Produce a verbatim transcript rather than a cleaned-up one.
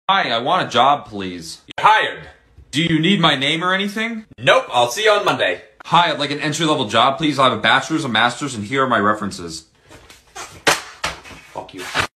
Hi, I want a job, please. You're hired. Do you need my name or anything? Nope, I'll see you on Monday. Hi, I'd like an entry-level job, please. I have a bachelor's, a master's, and here are my references. Fuck you.